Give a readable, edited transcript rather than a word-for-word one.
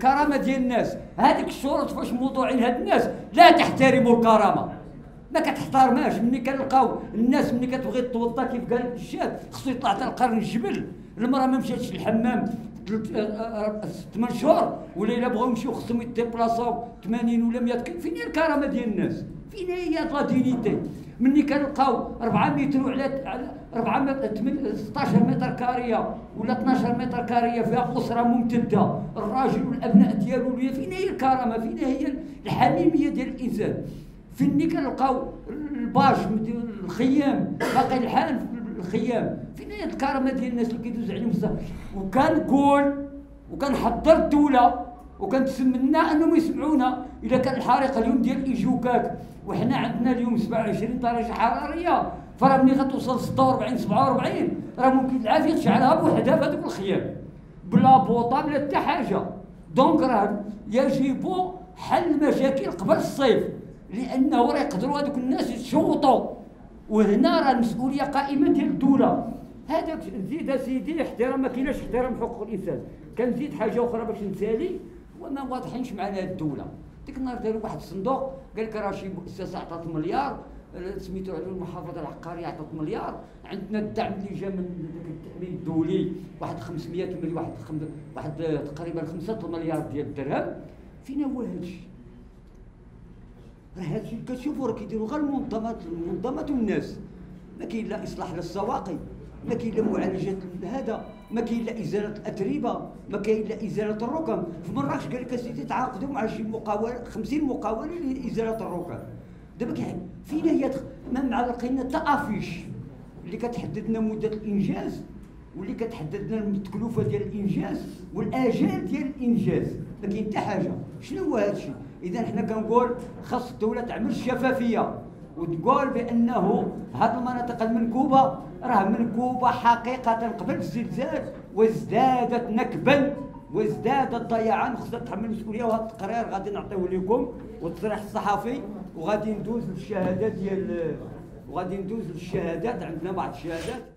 الكرامه ديال الناس. هذيك الشروط فاش موضوعين هاد الناس لا تحترموا الكرامه، ما كتحترمهاش. ملي كنلقاو الناس ملي كتبغي توضا كيف قال الشاب خصو يطلع حتى لقرن الجبل، المراه ما مشاتش للحمام 8 شهور، ولا الا بغاو يمشيو خصهم يتيبلاصاو 80 ولا 100 فين هي الكرامه ديال الناس؟ فين هي لا دينيتي؟ ملي كنلقاو 4 متر على 16 متر كاريه ولا 12 متر كاريه فيها اسره ممتده، الراجل والابناء ديالو، فين هي الكرامه؟ فين هي الحميميه ديال الانسان؟ فين كنلقاو الباج الخيام باقي الحال في الخيام؟ فين هي الكرامه ديال الناس اللي كيدوز عليهم الصح؟ وكنقول وكنحضر الدوله وكنتسمنا انهم يسمعونا. اذا كان الحريق اليوم ديال ايجوكاك وحنا عندنا اليوم 27 درجه حراريه، فراه ملي غتوصل 46 47 راه ممكن العافيه تشعلها بوحدها في هذوك الخيام بلا بوطه بلا حتى حاجه. دونك راه يجب حل المشاكل قبل الصيف، لانه راه يقدروا هذوك الناس يتشوطوا، وهنا راه المسؤوليه قائمه ديال الدوله. هذاك نزيد سيدي احترام، ما كايناش احترام حقوق الانسان. كنزيد حاجه اخرى باش نسالي، وما واضحينش معنا هاد الدوله. ديك النهار داروا واحد الصندوق قال لك راه شي مؤسسه عطات مليار، سميتو على المحافظه العقاريه عطات مليار، عندنا الدعم اللي جا من التامين الدولي واحد 500 مليون، واحد تقريبا 5 مليار ديال الدرهم. فين هو هادشي؟ راه هادشي كتشوفوا راه كيديروا غير المنظمات والناس. ما كاين لا اصلاح للسواقي، ما كاين لا معالجه هذا، ما كاين لا ازاله الاتربه، ما كاين لا ازاله الركام. في مراكش قال لك اسيدي تعاقدوا مع شي مقاول 50 مقاول لازاله الركام. دابا فين هي؟ ما معلقين حتى افيش اللي كتحدد لنا مده الانجاز، واللي كتحدد لنا التكلفه ديال الانجاز والاجال ديال الانجاز. ما كاين حتى حاجه. شنو هو هذا الشيء؟ اذا حنا كنقول خاص الدوله تعمل الشفافيه وتقول بانه هذه المناطق المنكوبه راه منكوبه حقيقه قبل الزلزال، وازدادت نكبا وازدادت ضياعا، خصها تحمل المسؤوليه. وهذا التقرير غادي نعطيه لكم والتصريح الصحفي، وغادي ندوز للشهادات ديال عندنا بعض الشهادات.